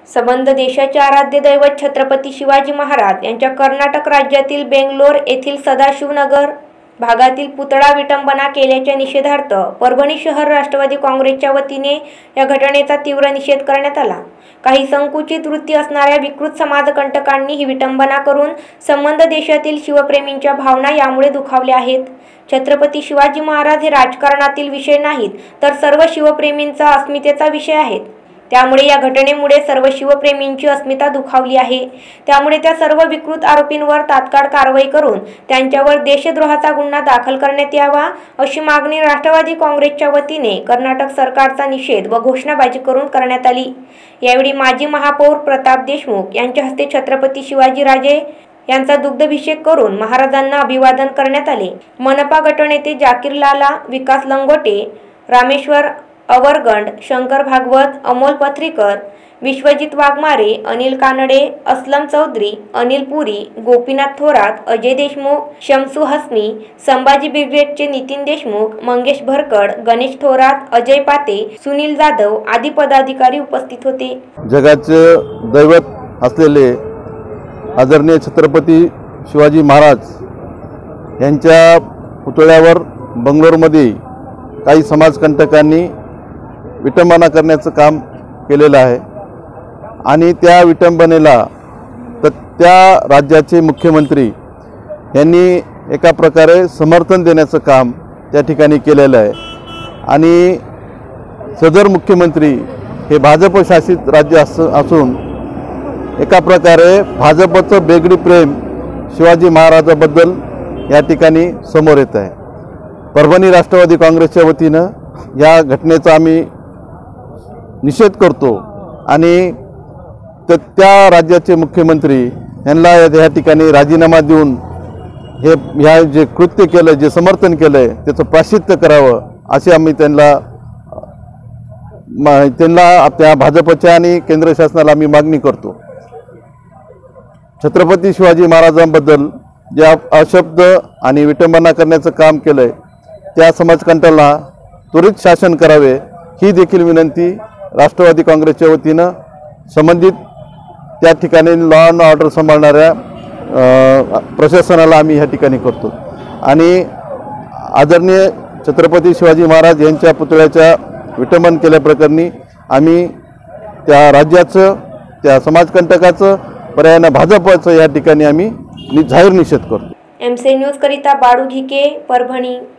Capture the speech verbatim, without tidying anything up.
संबंध देशाचे आराध्य दैवत छत्रपती शिवाजी महाराज यांच्या कर्नाटक राज्यातील बेंगलोर येथील सदाशिवनगर भागातील पुतळा विटंबना केल्याच्या निषेधार्थ परभणी शहर राष्ट्रवादी काँग्रेसच्या वतीने या घटनेचा तीव्र निषेध करण्यात आला। काही संकुचित वृत्ती असणाऱ्या विकृत समाजकंटकांनी ही विटंबना करून संबंध देशातील शिवप्रेमींच्या भावना यामुळे दुखावल्या आहेत। छत्रपती शिवाजी महाराज हे राजकारणातील विषय नाहीत, तर सर्व शिवप्रेमींचा अस्मितेचा विषय आहेत। त्यामुळे या घटनेमुळे सर्व शिवप्रेमींची अस्मिता दुखावली आहे। त्यामुळे त्या सर्व विकृत आरोपींवर तात्काळ कारवाई करून त्यांच्यावर देशद्रोहाचा गुन्हा दाखल करण्यात यावा, अशी मागणी राष्ट्रवादी काँग्रेसच्या वतीने कर्नाटक सरकारचा निषेध व घोषणाबाजी करून करण्यात आली। यावेळी माजी महापौर प्रताप देशमुख यांच्या हस्ते छत्रपती शिवाजीराजे यांचा दुग्धाभिषेक करून महाराजांना अभिवादन करण्यात आले। मनपा गटनेते जाकीर लाला, विकास लंगोटे, रामेश्वर अवरग, शंकर भागवत, अमोल पथरीकर, विश्वजित वाघमारे, अनिल कानडे, असलम चौधरी, अनिल पुरी, गोपीनाथ थोरात, अजय देशमुख, शमसू हसमी, संभाजी ब्रिगेडचे नितीन देशमुख, मंगेश भरकड, गणेश थोरात, अजय पाते, सुनील जाधव आदी पदाधिकारी उपस्थित होते। जगाचे दैवत असलेले आदरणीय छत्रपती शिवाजी महाराज यांच्या पुतळ्यावर बंगलोरमध्ये काही समाजकंटकांनी विटंबना करण्याचं काम केलेलं आहे आणि त्या विटंबनेला तर त्या राज्याचे मुख्यमंत्री यांनी एका प्रकारे समर्थन देण्याचं काम त्या ठिकाणी केलेलं आहे आणि सदर मुख्यमंत्री हे भाजप शासित राज्य असून एका प्रकारे भाजपचं बेगडी प्रेम शिवाजी महाराजाबद्दल या ठिकाणी समोर येत आहे। परभणी राष्ट्रवादी काँग्रेसच्या वतीनं या घटनेचा आम्ही निषेध करतो आणि त्या राज्याचे मुख्यमंत्री यांना या ठिकाणी राजीनामा देऊन हे ह्या जे कृत्य केलं, जे समर्थन केलं आहे त्याचं प्रायश्चित्त करावं अशी आम्ही त्यांना त्यांना त्या भाजपच्या आणि केंद्र शासनाला आम्ही मागणी करतो। छत्रपती शिवाजी महाराजांबद्दल ज्या अशब्द आणि विटंबना करण्याचं काम केलं आहे त्या समाजकंटाला त्वरित शासन करावे ही देखील विनंती राष्ट्रवादी काँग्रेसच्या वतीनं संबंधित त्या ठिकाणी लॉ अँड ऑर्डर सांभाळणाऱ्या प्रशासनाला आम्ही ह्या ठिकाणी करतो आणि आदरणीय छत्रपती शिवाजी महाराज यांच्या पुतळ्याच्या विटंबन केल्याप्रकरणी आम्ही त्या राज्याचं, त्या समाजकंटकाचं, पर्यायानं भाजपचं या ठिकाणी आम्ही जाहीर निषेध करतो। एम सी न्यूज करिता बाळू घिके, परभणी।